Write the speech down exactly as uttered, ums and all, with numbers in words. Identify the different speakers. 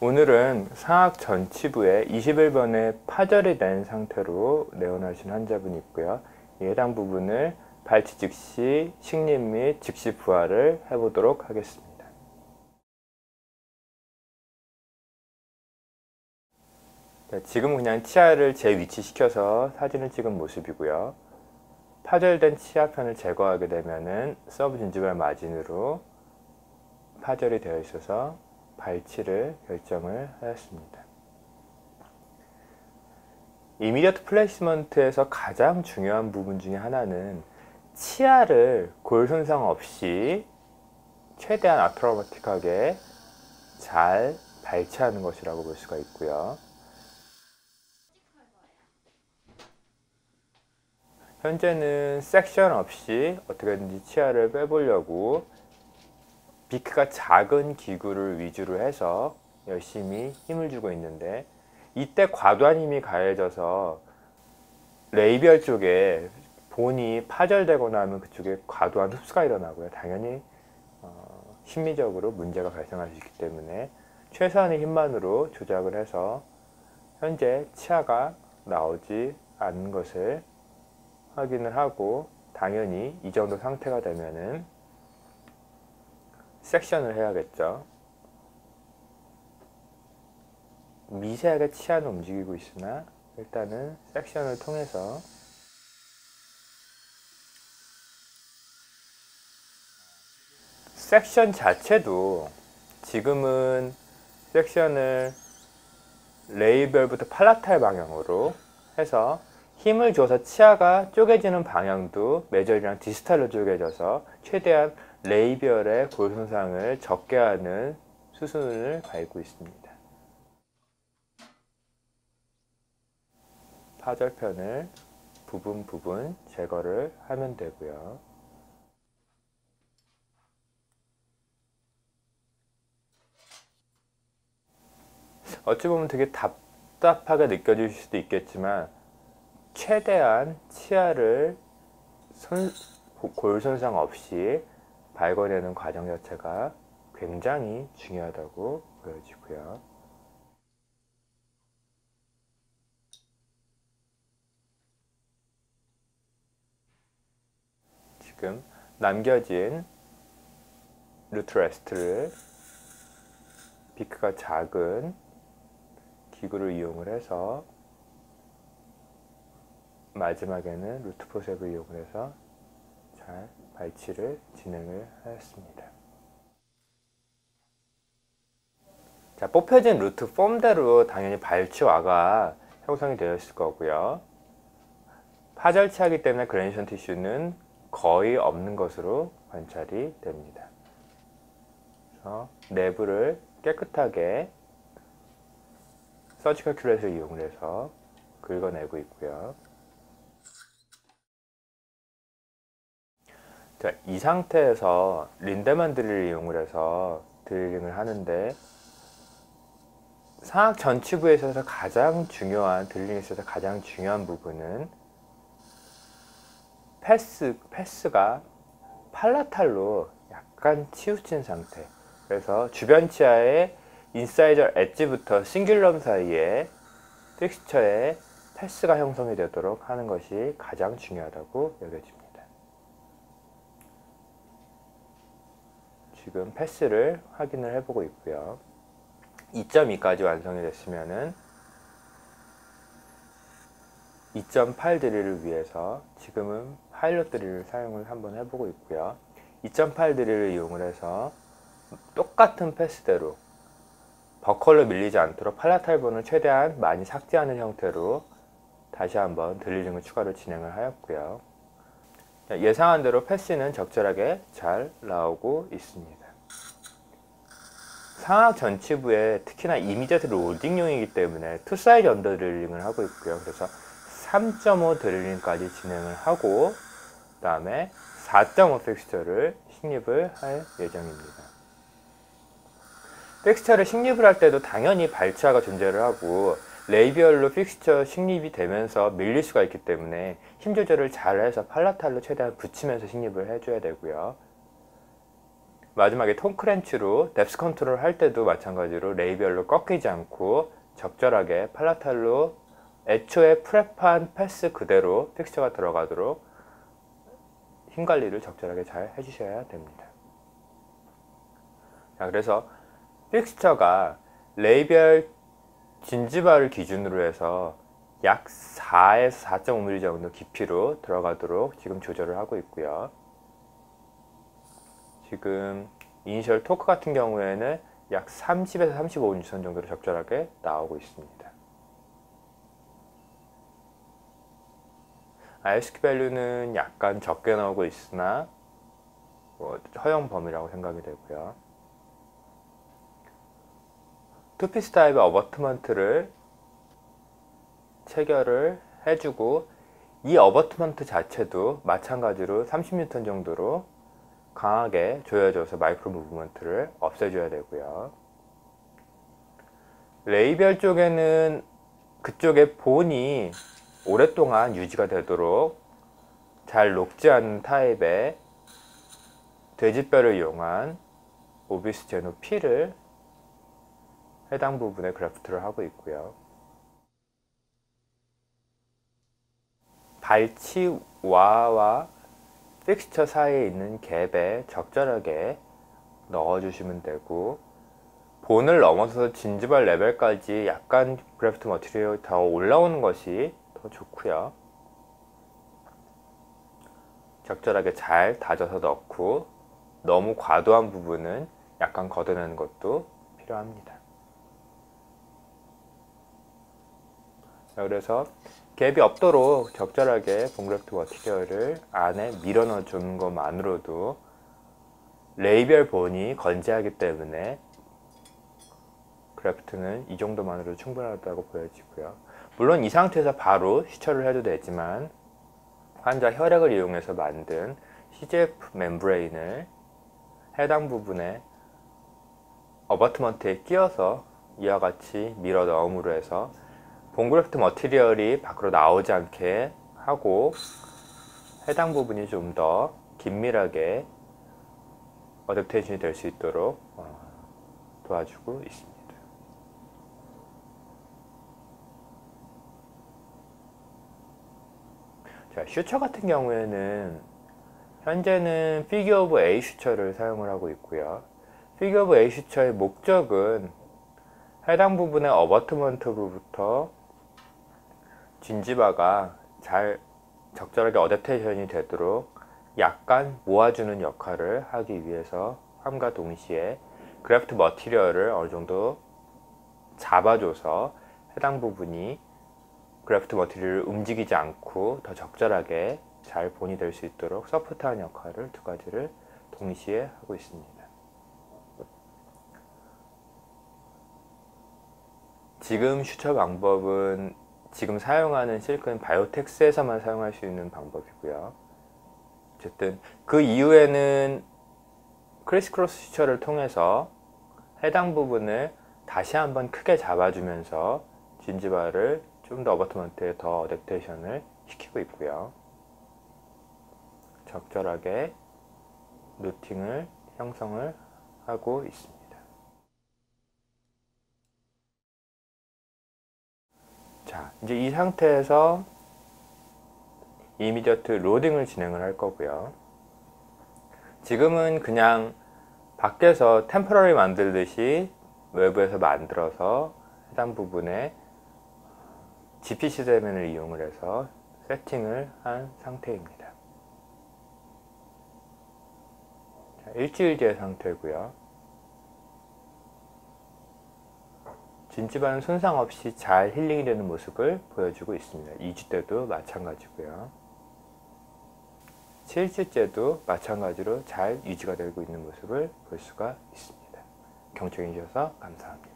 Speaker 1: 오늘은 상악 전치부에 이십일 번에 파절이 된 상태로 내원하신 환자분이 있고요. 이 해당 부분을 발치 즉시 식립 및 즉시 부하를 해보도록 하겠습니다. 자, 지금 그냥 치아를 재위치시켜서 사진을 찍은 모습이고요. 파절된 치아편을 제거하게 되면은 서브 진지발 마진으로 파절이 되어 있어서 발치를 결정을 하였습니다. 이미디어트 플레이스먼트에서 가장 중요한 부분 중에 하나는 치아를 골 손상 없이 최대한 아크로바틱하게 잘 발치하는 것이라고 볼 수가 있고요. 현재는 섹션 없이 어떻게든지 치아를 빼보려고 비크가 작은 기구를 위주로 해서 열심히 힘을 주고 있는데, 이때 과도한 힘이 가해져서 레이비얼 쪽에 본이 파절되거나 하면 그쪽에 과도한 흡수가 일어나고요. 당연히 어, 심리적으로 문제가 발생할 수 있기 때문에 최소한의 힘만으로 조작을 해서 현재 치아가 나오지 않는 것을 확인을 하고, 당연히 이 정도 상태가 되면은 섹션을 해야겠죠. 미세하게 치아는 움직이고 있으나 일단은 섹션을 통해서 섹션 자체도 지금은 섹션을 레이별부터 팔라탈 방향으로 해서 힘을 줘서 치아가 쪼개지는 방향도 메저리랑 디스탈로 쪼개져서 최대한 레이비얼의 골 손상을 적게 하는 수순을 밟고 있습니다. 파절편을 부분 부분 제거를 하면 되고요. 어찌 보면 되게 답답하게 느껴질 수도 있겠지만, 최대한 치아를 손, 골 손상 없이 발궈내는 과정 자체가 굉장히 중요하다고 보여지고요. 지금 남겨진 루트 레스트를 비크가 작은 기구를 이용을 해서 마지막에는 루트 포셉을 이용을 해서 잘 발치를 진행을 하였습니다. 자, 뽑혀진 루트 폼대로 당연히 발치와가 형성이 되어 있을 거고요. 파절치하기 때문에 그레니션 티슈는 거의 없는 것으로 관찰이 됩니다. 그래서 내부를 깨끗하게 서지컬 큐렛을 이용을 해서 긁어내고 있고요. 자, 이 상태에서 린데만 드릴을 이용을 해서 드릴링을 하는데, 상악 전치부에 있어서 가장 중요한, 드릴링에 있어서 가장 중요한 부분은 패스, 패스가 팔라탈로 약간 치우친 상태, 그래서 주변 치아의 인사이저 엣지부터 싱귤럼 사이에 픽스처에 패스가 형성이 되도록 하는 것이 가장 중요하다고 여겨집니다. 지금 패스를 확인을 해보고 있고요. 이 점 이까지 완성이 됐으면은 이 점 팔 드릴을 위해서 지금은 파일럿 드릴을 사용을 한번 해보고 있고요. 이 점 팔 드릴을 이용을 해서 똑같은 패스대로 버컬로 밀리지 않도록 팔라탈본을 최대한 많이 삭제하는 형태로 다시 한번 드릴링을 추가로 진행을 하였고요. 예상한 대로 패스는 적절하게 잘 나오고 있습니다. 상악 전치부에 특히나 이미디어트 로딩용이기 때문에 투 사이즈 언더 드릴링을 하고 있고요. 그래서 삼 점 오 드릴링까지 진행을 하고, 그 다음에 사 점 오 픽스처를 식립을 할 예정입니다. 픽스처를 식립을 할 때도 당연히 발치화가 존재를 하고 레이비얼로 픽스처 식립이 되면서 밀릴 수가 있기 때문에 힘 조절을 잘 해서 팔라탈로 최대한 붙이면서 식립을 해줘야 되고요. 마지막에 톤크렌치로 뎁스 컨트롤 할 때도 마찬가지로 레이비얼로 꺾이지 않고 적절하게 팔라탈로 애초에 프랩한 패스 그대로 픽스처가 들어가도록 힘 관리를 적절하게 잘 해주셔야 됩니다. 자, 그래서 픽스처가 레이비얼 진지바를 기준으로 해서 약 사에서 사 점 오 밀리미터 정도 깊이로 들어가도록 지금 조절을 하고 있고요. 지금 이니셜 토크 같은 경우에는 약 삼십에서 삼십오 인치 선 정도로 적절하게 나오고 있습니다. 아이에스큐 밸류는 약간 적게 나오고 있으나 뭐 허용 범위라고 생각이 되고요. 투피스 타입의 어버트먼트를 체결을 해주고 이 어버트먼트 자체도 마찬가지로 삼십 뉴턴 정도로 강하게 조여줘서 마이크로 무브먼트를 없애줘야 되고요. 레이비얼 쪽에는 그쪽의 본이 오랫동안 유지가 되도록 잘 녹지 않는 타입의 돼지뼈를 이용한 오비스 제노 P를 해당 부분에 그래프트를 하고 있고요. 발치와와 픽스처 사이에 있는 갭에 적절하게 넣어주시면 되고, 본을 넘어서서 진지발 레벨까지 약간 그래프트 머티리얼이 더 올라오는 것이 더 좋고요. 적절하게 잘 다져서 넣고 너무 과도한 부분은 약간 걷어내는 것도 필요합니다. 자, 그래서 갭이 없도록 적절하게 본그래프트 머티리얼을 안에 밀어 넣어 주는 것만으로도 레이비얼 본이 건재하기 때문에 그래프트는 이 정도만으로도 충분하다고 보여지고요. 물론 이 상태에서 바로 슈처를 해도 되지만 환자 혈액을 이용해서 만든 씨지에프 멤브레인을 해당 부분에 어버트먼트에 끼워서 이와 같이 밀어 넣음으로 해서 본그래프트 머티리얼이 밖으로 나오지 않게 하고 해당 부분이 좀 더 긴밀하게 어댑테이션이 될 수 있도록 도와주고 있습니다. 자, 슈처 같은 경우에는 현재는 피규어 오브 A 슈처를 사용을 하고 있고요. 피규어 오브 A 슈처의 목적은 해당 부분의 어버트먼트부터 진지바가 잘 적절하게 어댑테이션이 되도록 약간 모아주는 역할을 하기 위해서 함과 동시에 그래프트 머티리얼을 어느 정도 잡아줘서 해당 부분이 그래프트 머티리얼을 움직이지 않고 더 적절하게 잘 본이 될 수 있도록 서포트하는 역할을 두 가지를 동시에 하고 있습니다. 지금 슈처 방법은 지금 사용하는 실리콘 바이오텍스에서만 사용할 수 있는 방법이고요. 어쨌든 그 이후에는 크리스크로스 슈처를 통해서 해당 부분을 다시 한번 크게 잡아주면서 진지바를 좀 더 어버트먼트에 더 어댑테이션을 시키고 있고요. 적절하게 루팅을 형성을 하고 있습니다. 자, 이제 이 상태에서 이미디어트 로딩을 진행을 할 거고요. 지금은 그냥 밖에서 템포러리 만들듯이 외부에서 만들어서 해당 부분에 지피씨 세븐을 이용을 해서 세팅을 한 상태입니다. 자, 일주일째 상태고요. 진지바는 손상 없이 잘 힐링이 되는 모습을 보여주고 있습니다. 이 주 때도 마찬가지고요. 칠 주째도 마찬가지로 잘 유지가 되고 있는 모습을 볼 수가 있습니다. 경청해 주셔서 감사합니다.